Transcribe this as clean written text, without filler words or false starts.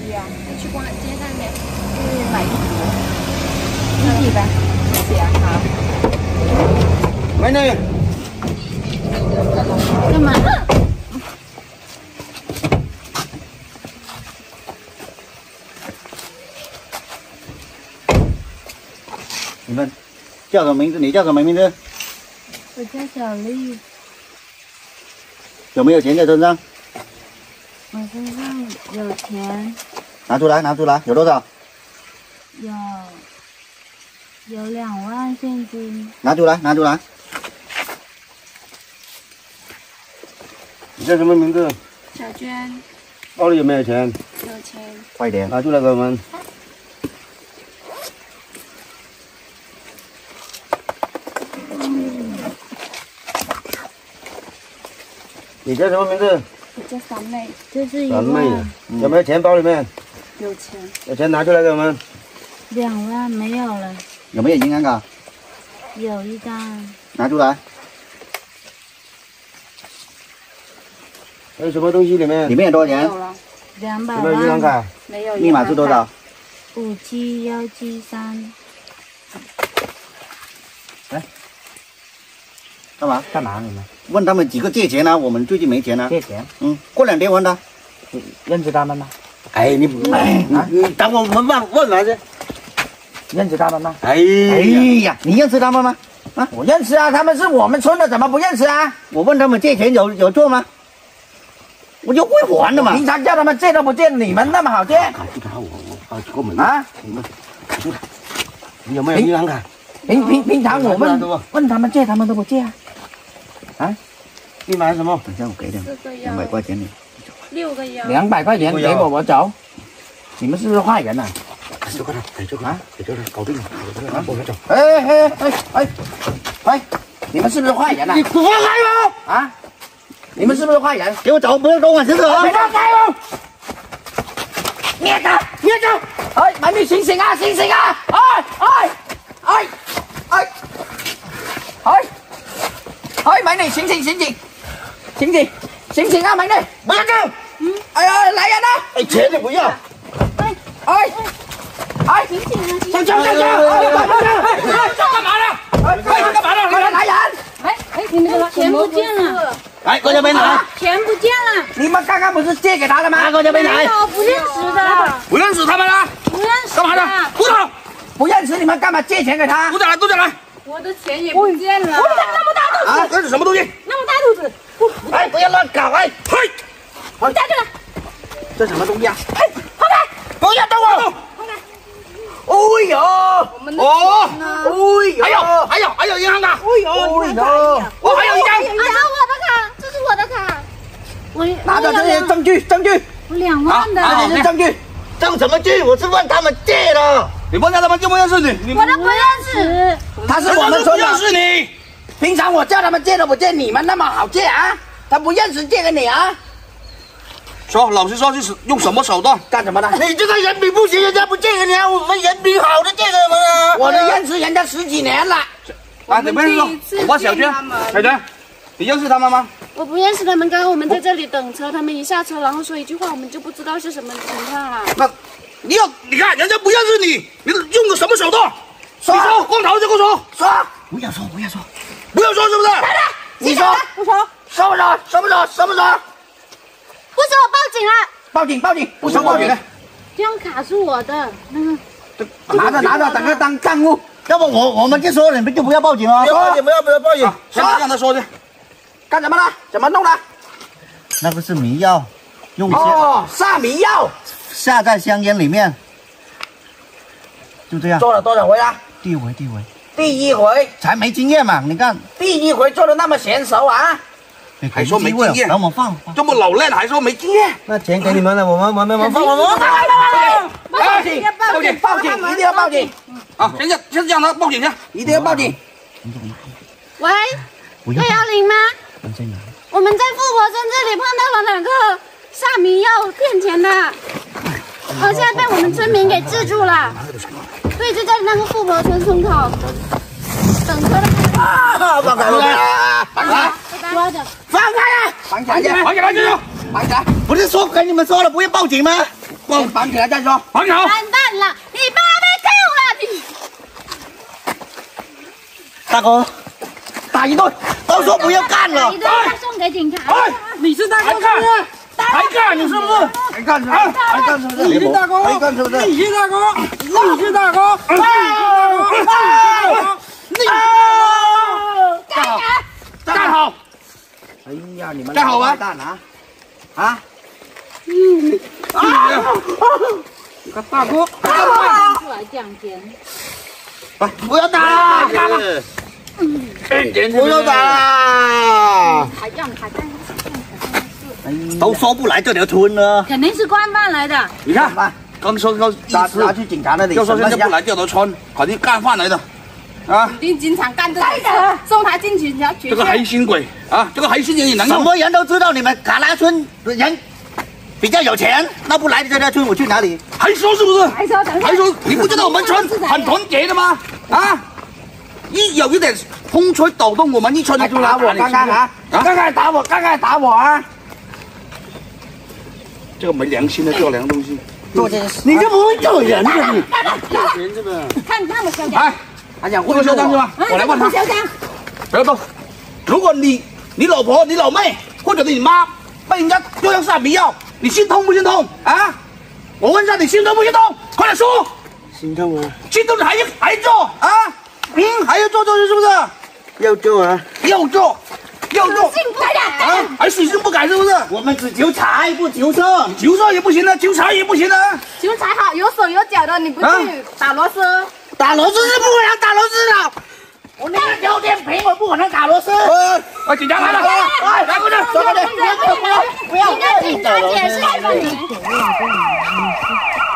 去啊？就去逛街上面去买衣服，一起呗。一起啊，好。 美女， 干嘛？ 你们叫什么名字？你叫什么名字？ 我叫小丽。 有没有钱在身上？ 我身上有钱， 拿出来，拿出来，有多少？有2万现金。拿出来，拿出来。你叫什么名字？ 小娟， 包里有没有钱？ 有钱。 快点，拿出来给我们。你叫什么名字？ 我叫三妹。 这是1 三妹万。 有没有钱包里面？ 有钱。 有钱拿出来给我们。 2万没有了。 有没有银行卡？ 有一张。 拿出来。还有什么东西里面？里面有多少钱？ 没有了。 200 有没有银行万。 卡？ 没有。 密码是多少 57173。 来，干嘛？干嘛你们？问他们几个借钱啊？我们最近没钱啊。借钱？过2天问他。你认识他们吗？哎，你等我们问完先。认识他们吗？哎呀，你认识他们吗？啊，我认识啊，他们是我们村的，怎么不认识啊？我问他们借钱有错吗？我就会还的嘛。平常叫他们借都不借，你们那么好借？我们啊，你们你有没有银行卡？平常我问他们借，他们都不借啊。啊？密码是什么？等下我给点200块钱你。 6个腰。 200块钱给我，我走。你们是不是坏人啊？快点，给这个啊，给这个搞定了，我们走。哎，你们是不是坏人啊？你放开我！啊？你们是不是坏人？给我走，不要跟我扯扯啊！放开我！灭走！哎，美女醒醒啊！醒醒啊！美女醒醒啊！美女，不要动！哎呀，来人啊！哎，钱你不要！ 醒醒啊！ 上车！干嘛呢？来人！ 你们的钱不见了。 来，过这边来。 钱不见了。 你们刚刚不是借给他的吗？来，过这边来。 我不认识的。 不认识他们啊？ 不认识。 干嘛的？鼓掌！不认识你们干嘛借钱给他？鼓掌来！ 我的钱也不见了。我怎么那么大肚子？ 啊，这是什么东西？ 那么大肚子。 哎，不要乱搞！哎， 我下去了。 这什么东西啊？ 哎，放开！ 不要动我！哎呦！还有银行卡！我还有一张。 我的卡，这是我的卡。我拿着这些证据。 我2万的。 拿着这些证据。证什么据？我是问他们借的。你问他们认不认识你？ 我都不认识。 他是我们村的。不认识你。平常我叫他们借都不借，你们那么好借啊？他不认识借给你啊？说，老实说，是用什么手段干什么的？你这个人品不行，人家不借给你啊！我们人品好的借给我们啊！我都认识人家10几年了。啊，你不认识？我小娟，小娟，你认识他们吗？ 我不认识他们，刚刚我们在这里等车，他们一下车，然后说一句话，我们就不知道是什么情况了。 那你看人家不认识你，你用的什么手段？说，你说，光头就给我说。说，不要说，是不是？来了，你说， 我说， 说不说？ 不是我报警了。 报警！不说报警的。 这张卡是我的，那个。 拿着，等着当干物。要不我们就说你们就不要报警了。不要报警！说，让他说去。干什么了？怎么弄的？那个是迷药，用下迷药，下在香烟里面。就这样。做了多少回了？第一回才没经验嘛！你看，第一回做的那么娴熟啊！还说没经验，让我们放，这么老练还说没经验。那钱给你们了，我们放，报警！一定要报警！啊，先让他报警去，一定要报警。 喂，110吗？我们在富婆村这里碰到了2个下迷药骗钱的，现在被我们村民给制住了。对，就在那个富婆村村口等车的。 放开！绑起来！不是说跟你们说了不要报警吗？ 光绑起来再说。 绑好。 完蛋了，你爸被救了，你。 大哥，打一顿，都说不要干了。 一顿再送给警察。 哎，你是大哥是不是？还干你是不是？ 还干什么？还干什么？ 你是大哥， 还干什么？ 你是大哥，你是大哥，站好！ 哎呀，你们站好吧！ 蛋啊！啊！ 你个大哥， 出来降奸。 不要打！干了！不要打！ 还让他干。 都说不来这条村了。 肯定是惯犯来的。 你看，刚说拿去警察那里。 要说现在不来这条村，肯定干饭来的。啊！ 一定经常干这种事，送他进警察局。 这个黑心鬼啊，这个黑心人也能用。 什么人都知道你们卡拉村人比较有钱，那不来这条村我去哪里？ 还说是不是？ 还说等还说你不知道我们村很团结的吗？啊！一有一点风吹抖动，我们一村就打我看看啊！刚刚打我，刚刚打我啊！ 这个没良心的做良东西， 做这事，你就不会做人的你。 人是不是？ 看那么嚣张， 哎， 还想这个嚣张是吧？我来问他。 嚣张。 不要动！如果你老婆、你老妹或者你妈被人家丢上下迷药，你心痛不心痛啊？我问一下，你心痛不心痛？快点说！ 心痛啊！ 心痛你还做啊？还要做是不是？ 要做啊！ 要做， 幸福的啊！还死性不改是不是？ 我们只求财不求色， 求色也不行啊，求财也不行啊！ 求财好，有手有脚的，你不去打螺丝？ 打螺丝是不可能打螺丝的。我那个聊天屏我不可能打螺丝。 警察来了！来过去， 走过去！不要！ 你跟警察解释一下你。